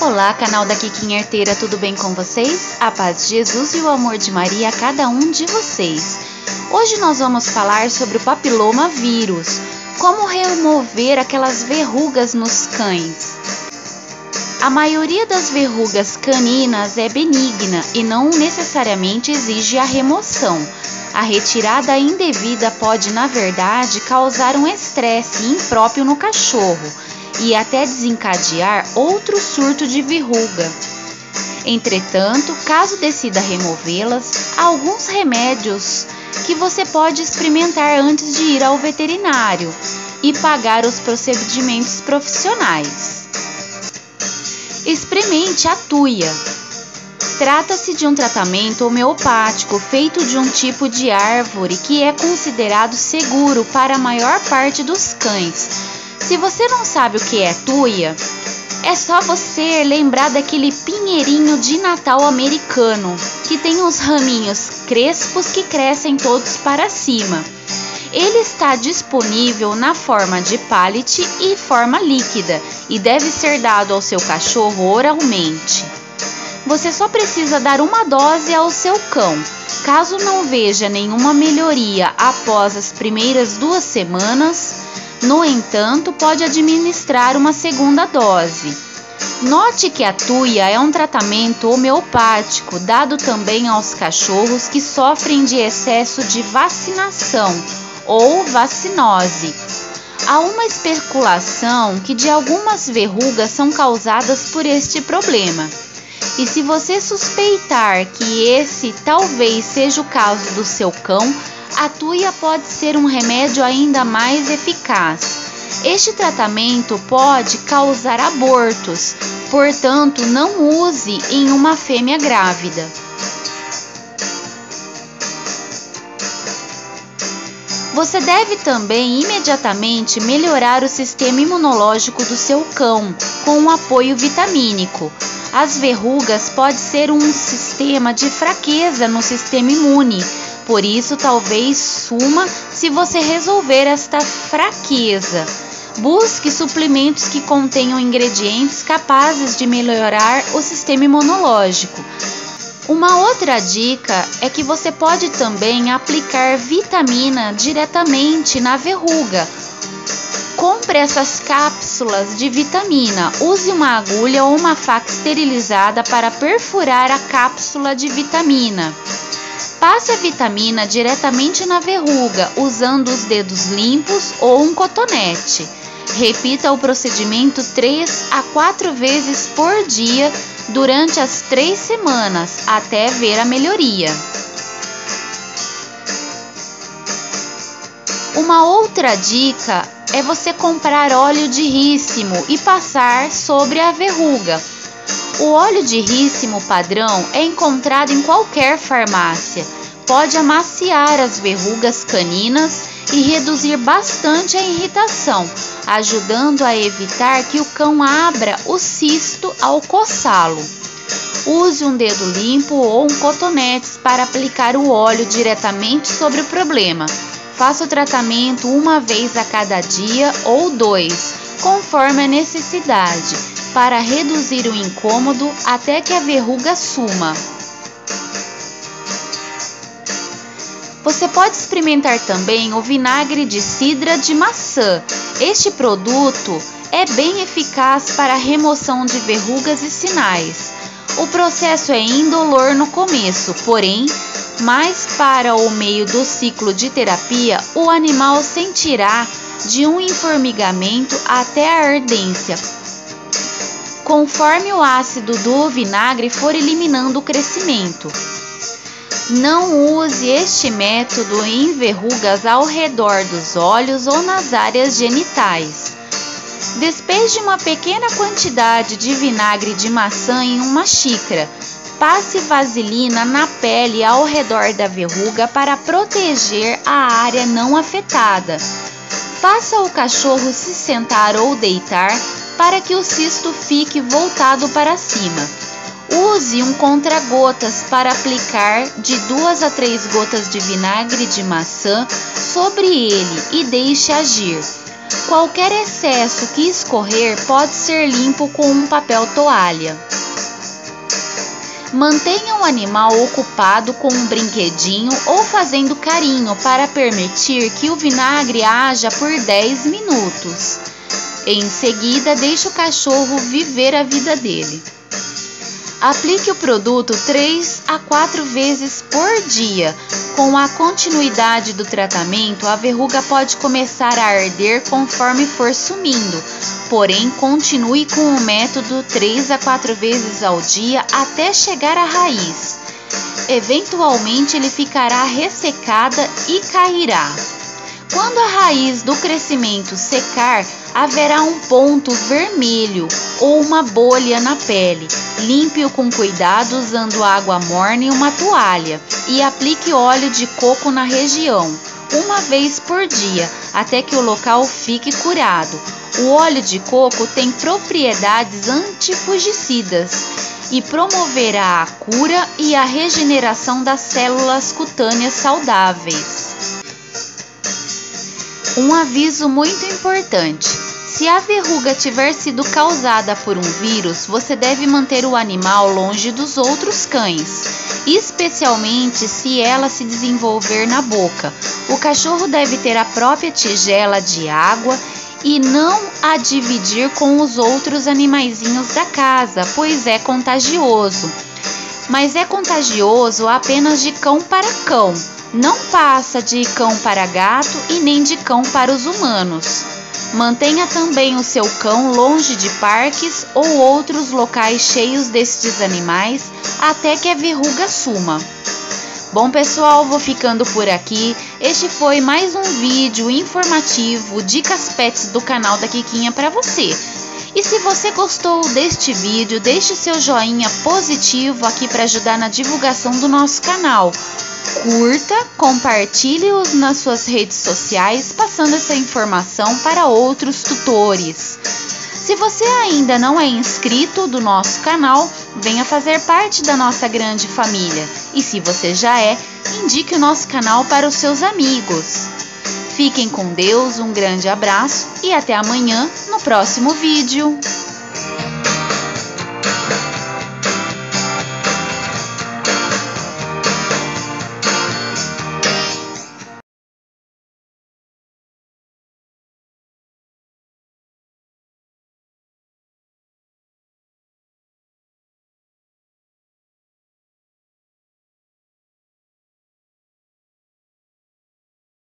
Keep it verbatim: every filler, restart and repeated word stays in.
Olá, canal da Kikinha Arteira, tudo bem com vocês? A paz de Jesus e o amor de Maria a cada um de vocês. Hoje nós vamos falar sobre o papiloma vírus, como remover aquelas verrugas nos cães. A maioria das verrugas caninas é benigna e não necessariamente exige a remoção. A retirada indevida pode, na verdade, causar um estresse impróprio no cachorro e até desencadear outro surto de verruga. Entretanto, caso decida removê-las, há alguns remédios que você pode experimentar antes de ir ao veterinário e pagar os procedimentos profissionais. Experimente a tuia. Trata-se de um tratamento homeopático feito de um tipo de árvore que é considerado seguro para a maior parte dos cães. Se você não sabe o que é tuia, é só você lembrar daquele pinheirinho de Natal americano, que tem uns raminhos crespos que crescem todos para cima. Ele está disponível na forma de pallet e forma líquida e deve ser dado ao seu cachorro oralmente. Você só precisa dar uma dose ao seu cão. Caso não veja nenhuma melhoria após as primeiras duas semanas, no entanto, pode administrar uma segunda dose. Note que a tuia é um tratamento homeopático dado também aos cachorros que sofrem de excesso de vacinação ou vacinose. Há uma especulação que de algumas verrugas são causadas por este problema. E se você suspeitar que esse talvez seja o caso do seu cão, a tuia pode ser um remédio ainda mais eficaz. Este tratamento pode causar abortos, portanto, não use em uma fêmea grávida. Você deve também imediatamente melhorar o sistema imunológico do seu cão com um apoio vitamínico. As verrugas podem ser um sistema de fraqueza no sistema imune. Por isso, talvez suma se você resolver esta fraqueza. Busque suplementos que contenham ingredientes capazes de melhorar o sistema imunológico. Uma outra dica é que você pode também aplicar vitamina diretamente na verruga. Compre essas cápsulas de vitamina. Use uma agulha ou uma faca esterilizada para perfurar a cápsula de vitamina. Passe a vitamina diretamente na verruga, usando os dedos limpos ou um cotonete. Repita o procedimento três a quatro vezes por dia durante as três semanas, até ver a melhoria. Uma outra dica é você comprar óleo de rícimo e passar sobre a verruga. O óleo de rícimo padrão é encontrado em qualquer farmácia. Pode amaciar as verrugas caninas e reduzir bastante a irritação, ajudando a evitar que o cão abra o cisto ao coçá-lo. Use um dedo limpo ou um cotonete para aplicar o óleo diretamente sobre o problema. Faça o tratamento uma vez a cada dia ou dois, conforme a necessidade, para reduzir o incômodo até que a verruga suma. Você pode experimentar também o vinagre de cidra de maçã. Este produto é bem eficaz para a remoção de verrugas e sinais. O processo é indolor no começo, porém, mais para o meio do ciclo de terapia, o animal sentirá de um informigamento até a ardência, conforme o ácido do vinagre for eliminando o crescimento. Não use este método em verrugas ao redor dos olhos ou nas áreas genitais. Despeje uma pequena quantidade de vinagre de maçã em uma xícara. Passe vaselina na pele ao redor da verruga para proteger a área não afetada. Faça o cachorro se sentar ou deitar para que o cisto fique voltado para cima. Use um contra-gotas para aplicar de duas a três gotas de vinagre de maçã sobre ele e deixe agir. Qualquer excesso que escorrer pode ser limpo com um papel toalha. Mantenha o animal ocupado com um brinquedinho ou fazendo carinho para permitir que o vinagre haja por dez minutos. Em seguida, deixe o cachorro viver a vida dele. Aplique o produto três a quatro vezes por dia. Com a continuidade do tratamento, a verruga pode começar a arder conforme for sumindo. Porém, continue com o método três a quatro vezes ao dia até chegar à raiz. Eventualmente, ele ficará ressecada e cairá. Quando a raiz do crescimento secar, haverá um ponto vermelho ou uma bolha na pele. Limpe-o com cuidado usando água morna e uma toalha e aplique óleo de coco na região, uma vez por dia, até que o local fique curado. O óleo de coco tem propriedades antifungicidas e promoverá a cura e a regeneração das células cutâneas saudáveis. Um aviso muito importante: se a verruga tiver sido causada por um vírus, você deve manter o animal longe dos outros cães, especialmente se ela se desenvolver na boca. O cachorro deve ter a própria tigela de água e não a dividir com os outros animaizinhos da casa, pois é contagioso. Mas é contagioso apenas de cão para cão. Não passa de cão para gato e nem de cão para os humanos. Mantenha também o seu cão longe de parques ou outros locais cheios destes animais até que a verruga suma. Bom pessoal, vou ficando por aqui. Este foi mais um vídeo informativo, Dicas Pets do canal da Kikinha para você. E se você gostou deste vídeo, deixe seu joinha positivo aqui para ajudar na divulgação do nosso canal. Curta, compartilhe-os nas suas redes sociais, passando essa informação para outros tutores. Se você ainda não é inscrito do nosso canal, venha fazer parte da nossa grande família. E se você já é, indique o nosso canal para os seus amigos. Fiquem com Deus, um grande abraço e até amanhã no próximo vídeo.